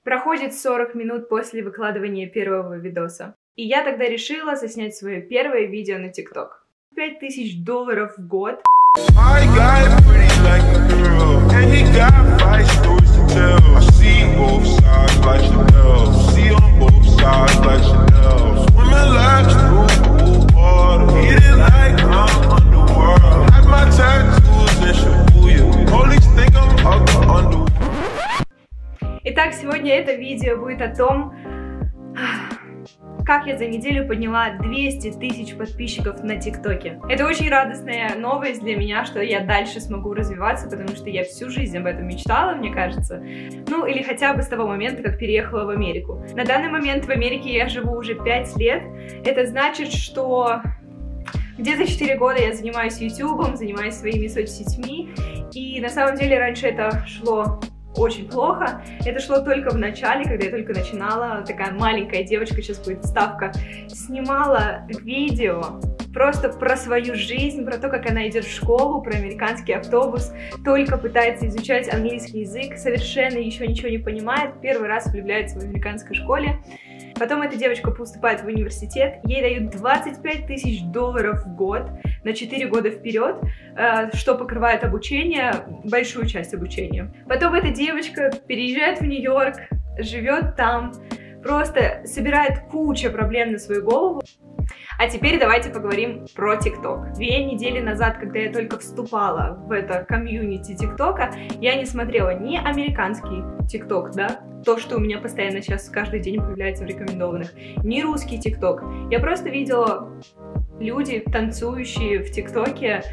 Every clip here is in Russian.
Проходит 40 минут после выкладывания первого видоса. И я тогда решила заснять свое первое видео на TikTok. $5000 в год. Итак, сегодня это видео будет о том, как я за неделю подняла 200 000 подписчиков на ТикТоке. Это очень радостная новость для меня, что я дальше смогу развиваться, потому что я всю жизнь об этом мечтала, мне кажется. Ну, или хотя бы с того момента, как переехала в Америку. На данный момент в Америке я живу уже 5 лет. Это значит, что где-то 4 года я занимаюсь ютубом, занимаюсь своими соцсетьми. И на самом деле раньше это шло очень плохо. Это шло только в начале, когда я только начинала. Такая маленькая девочка, сейчас будет вставка, снимала видео просто про свою жизнь, про то, как она идет в школу, про американский автобус, только пытается изучать английский язык, совершенно еще ничего не понимает, первый раз влюбляется в американской школе. Потом эта девочка поступает в университет, ей дают $25 000 в год на 4 года вперед, что покрывает обучение, большую часть обучения. Потом эта девочка переезжает в Нью-Йорк, живет там, просто собирает кучу проблем на свою голову. А теперь давайте поговорим про ТикТок. 2 недели назад, когда я только вступала в это комьюнити ТикТока, я не смотрела ни американский ТикТок, да, то, что у меня постоянно сейчас каждый день появляется в рекомендованных, ни русский ТикТок. Я просто видела люди, танцующие в ТикТоке,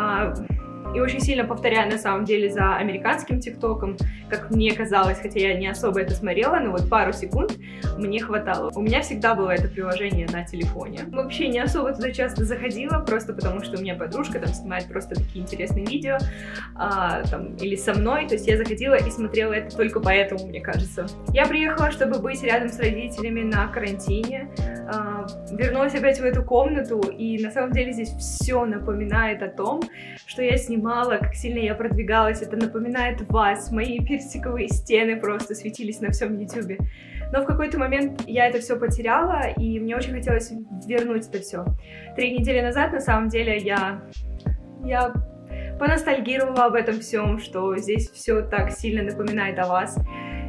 и очень сильно повторяю на самом деле за американским ТикТоком, как мне казалось, хотя я не особо это смотрела, но вот пару секунд мне хватало. У меня всегда было это приложение на телефоне. Вообще не особо туда часто заходила, просто потому что у меня подружка там снимает просто такие интересные видео, там, или со мной, то есть я заходила и смотрела это только поэтому, мне кажется. Я приехала, чтобы быть рядом с родителями на карантине, вернулась опять в эту комнату, и на самом деле здесь все напоминает о том, что я снимала, как сильно я продвигалась, это напоминает вас, мои персиковые стены просто светились на всем ютубе. Но в какой-то момент я это все потеряла, и мне очень хотелось вернуть это все. 3 недели назад, на самом деле, я поностальгировала об этом всем, что здесь все так сильно напоминает о вас.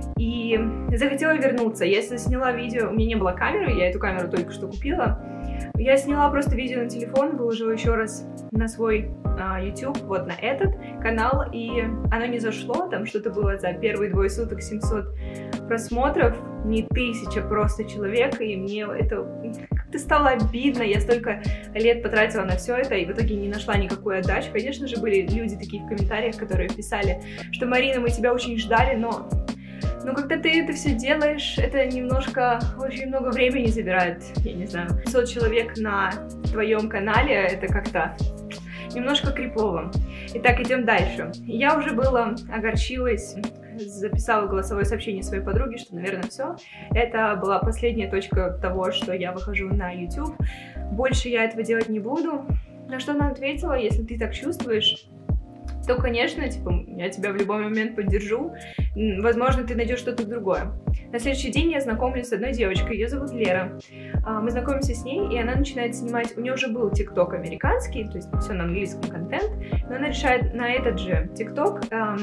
И захотела вернуться. Я сняла видео, у меня не было камеры, я эту камеру только что купила. Я сняла просто видео на телефон, выложила еще раз на свой YouTube, вот на этот канал, и оно не зашло, там что-то было за первые 2 суток 700 просмотров, не 1000 просто человек, и мне это как-то стало обидно, я столько лет потратила на все это, и в итоге не нашла никакой отдачи. Конечно же, были люди такие в комментариях, которые писали, что Марина, мы тебя очень ждали, но когда ты это все делаешь, это немножко, очень много времени забирает, я не знаю. 500 человек на твоем канале, это как-то немножко крипово. Итак, идем дальше. Я уже была огорчилась, записала голосовое сообщение своей подруге, что, наверное, все. Это была последняя точка того, что я выхожу на YouTube. Больше я этого делать не буду. На что она ответила: если ты так чувствуешь, то, конечно, типа, я тебя в любой момент поддержу, возможно, ты найдешь что-то другое. На следующий день я знакомлюсь с одной девочкой, ее зовут Лера. Мы знакомимся с ней, и она начинает снимать, у нее уже был ТикТок американский, то есть все на английском контент, но она решает на этот же ТикТок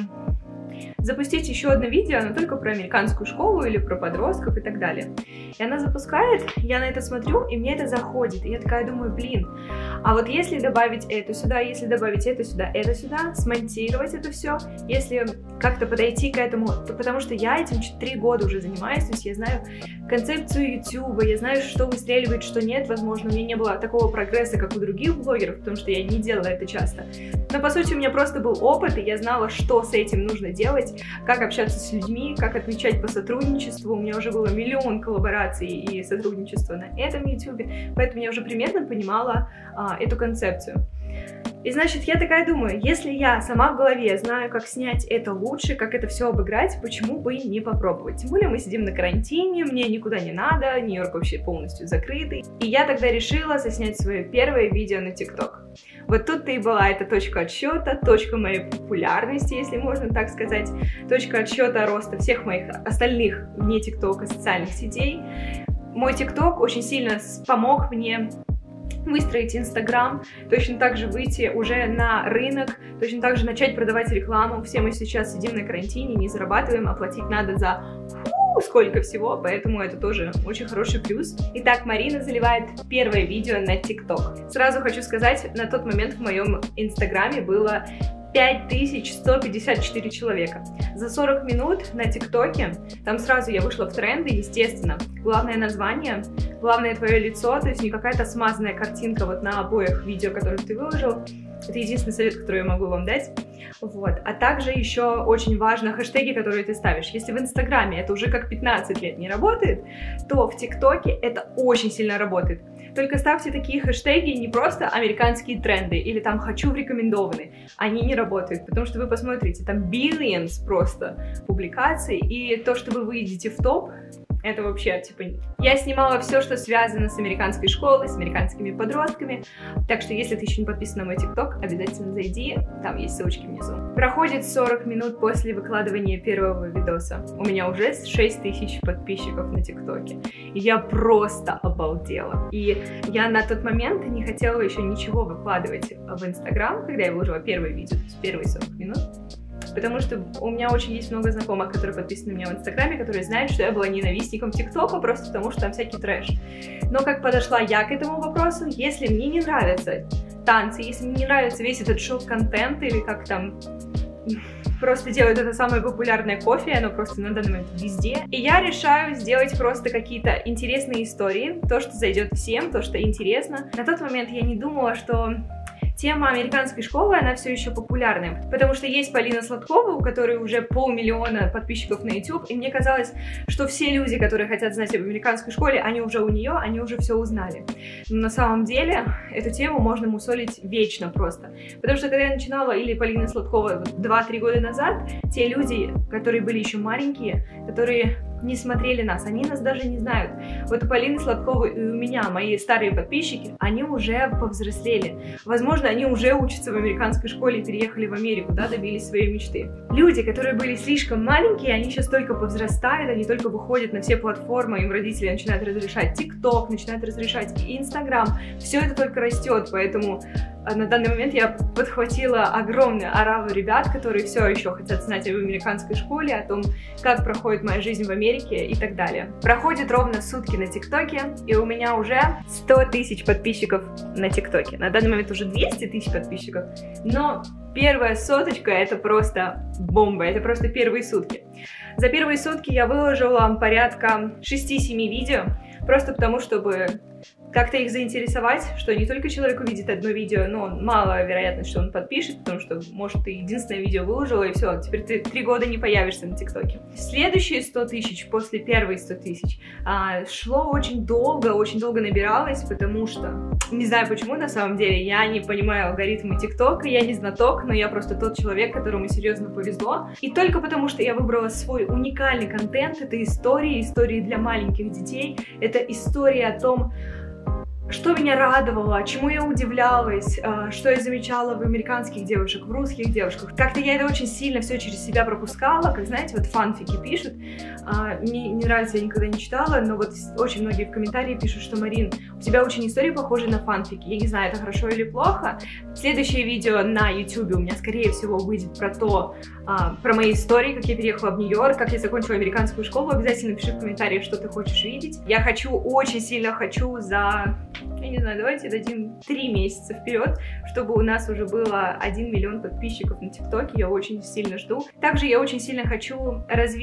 запустить еще одно видео, но только про американскую школу или про подростков и так далее. И она запускает, я на это смотрю, и мне это заходит. И я такая думаю, блин, а вот если добавить это сюда, если добавить это сюда, смонтировать это все, если как-то подойти к этому, то потому что я этим 3 года уже занимаюсь, то есть я знаю концепцию YouTube, я знаю, что выстреливает, что нет, возможно, у меня не было такого прогресса, как у других блогеров, потому что я не делала это часто. Но, по сути, у меня просто был опыт, и я знала, что с этим нужно делать, как общаться с людьми, как отвечать по сотрудничеству. У меня уже было миллион коллабораций и сотрудничества на этом YouTube, поэтому я уже примерно понимала эту концепцию. И значит, я такая думаю, если я сама в голове знаю, как снять это лучше, как это все обыграть, почему бы не попробовать? Тем более мы сидим на карантине, мне никуда не надо, Нью-Йорк вообще полностью закрытый. И я тогда решила заснять свое первое видео на TikTok. Вот тут-то и была эта точка отсчета, точка моей популярности, если можно так сказать, точка отсчета роста всех моих остальных вне ТикТока социальных сетей. Мой ТикТок очень сильно помог мне выстроить Инстаграм, точно так же выйти уже на рынок, точно так же начать продавать рекламу. Все мы сейчас сидим на карантине, не зарабатываем, а платить надо за сколько всего, поэтому это тоже очень хороший плюс. Итак, Марина заливает первое видео на ТикТок. Сразу хочу сказать, на тот момент в моем Инстаграме было 5154 человека. За 40 минут на ТикТоке, там сразу я вышла в тренды, естественно. Главное название, главное твое лицо, то есть не какая-то смазанная картинка вот на обоих видео, которые ты выложил. Это единственный совет, который я могу вам дать. Вот. А также еще очень важно хэштеги, которые ты ставишь. Если в Инстаграме это уже как 15 лет не работает, то в ТикТоке это очень сильно работает. Только ставьте такие хэштеги не просто американские тренды или там «хочу в рекомендованные». Они не работают, потому что вы посмотрите, там billions просто публикаций, и то, что вы выйдете в топ, это вообще, типа, я снимала все, что связано с американской школой, с американскими подростками, так что, если ты еще не подписан на мой ТикТок, обязательно зайди, там есть ссылочки внизу. Проходит 40 минут после выкладывания первого видоса, у меня уже 6000 подписчиков на ТикТоке, и я просто обалдела. И я на тот момент не хотела еще ничего выкладывать в Инстаграм, когда я выложила первое видео, то есть первые 40 минут. Потому что у меня очень есть много знакомых, которые подписаны на меня в Инстаграме, которые знают, что я была ненавистником ТикТока, просто потому что там всякий трэш. Но как подошла я к этому вопросу, если мне не нравятся танцы, если мне не нравится весь этот шоу-контент, или как там просто делают это самое популярное кофе, оно просто на данный момент везде. И я решаю сделать просто какие-то интересные истории, то, что зайдет всем, то, что интересно. На тот момент я не думала, что тема американской школы, она все еще популярная, потому что есть Полина Сладкова, у которой уже 500 000 подписчиков на YouTube, и мне казалось, что все люди, которые хотят знать об американской школе, они уже у нее, они уже все узнали. Но на самом деле эту тему можно мусолить вечно просто, потому что когда я начинала, или Полина Сладкова 2-3 года назад, те люди, которые были еще маленькие, которые не смотрели нас, они нас даже не знают. Вот у Полины Сладковой и у меня, мои старые подписчики, они уже повзрослели. Возможно, они уже учатся в американской школе и переехали в Америку, да, добились своей мечты. Люди, которые были слишком маленькие, они сейчас только повзрастают, они только выходят на все платформы, им родители начинают разрешать ТикТок, начинают разрешать Инстаграм. Все это только растет, поэтому на данный момент я подхватила огромную ораву ребят, которые все еще хотят знать об американской школе, о том, как проходит моя жизнь в Америке и так далее. Проходит ровно сутки на ТикТоке, и у меня уже 100 000 подписчиков на ТикТоке. На данный момент уже 200 000 подписчиков, но первая соточка — это просто бомба, это просто первые сутки. За первые сутки я выложила порядка 6-7 видео, просто потому, чтобы как-то их заинтересовать, что не только человек увидит одно видео, но мало вероятность, что он подпишет, потому что, может, ты единственное видео выложила, и все, теперь ты 3 года не появишься на ТикТоке. Следующие 100 000 после первой 100 000 шло очень долго набиралось, потому что, не знаю почему, на самом деле, я не понимаю алгоритмы ТикТока, я не знаток, но я просто тот человек, которому серьезно повезло. И только потому, что я выбрала свой уникальный контент, это истории для маленьких детей, это история о том, что меня радовало, чему я удивлялась, что я замечала в американских девушек, в русских девушках. Как-то я это очень сильно все через себя пропускала, как, знаете, вот фанфики пишут. Мне не нравится, я никогда не читала, но вот очень многие в комментарии пишут, что, Марин, у тебя очень истории похожи на фанфики. Я не знаю, это хорошо или плохо. Следующее видео на YouTube у меня, скорее всего, выйдет про мои истории, как я переехала в Нью-Йорк, как я закончила американскую школу. Обязательно пиши в комментариях, что ты хочешь видеть. Я очень сильно хочу я не знаю, давайте дадим 3 месяца вперед, чтобы у нас уже было 1 миллион подписчиков на ТикТоке. Я очень сильно жду. Также я очень сильно хочу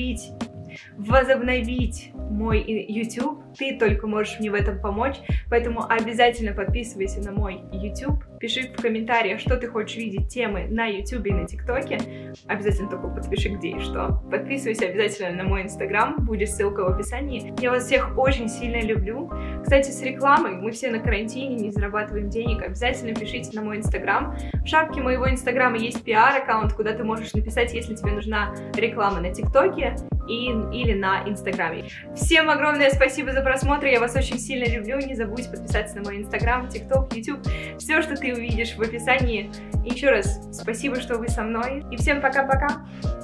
возобновить мой YouTube. Ты только можешь мне в этом помочь, поэтому обязательно подписывайся на мой YouTube. Пиши в комментариях, что ты хочешь видеть, темы на YouTube и на ТикТоке. Обязательно только подпиши, где и что. Подписывайся обязательно на мой Инстаграм, будет ссылка в описании. Я вас всех очень сильно люблю. Кстати, с рекламой, мы все на карантине, не зарабатываем денег. Обязательно пишите на мой Инстаграм. В шапке моего Инстаграма есть PR-аккаунт, куда ты можешь написать, если тебе нужна реклама на ТикТоке. или на Инстаграме. Всем огромное спасибо за просмотр, я вас очень сильно люблю. Не забудь подписаться на мой Инстаграм, ТикТок, Ютуб, все, что ты увидишь в описании. И еще раз спасибо, что вы со мной. И всем пока-пока!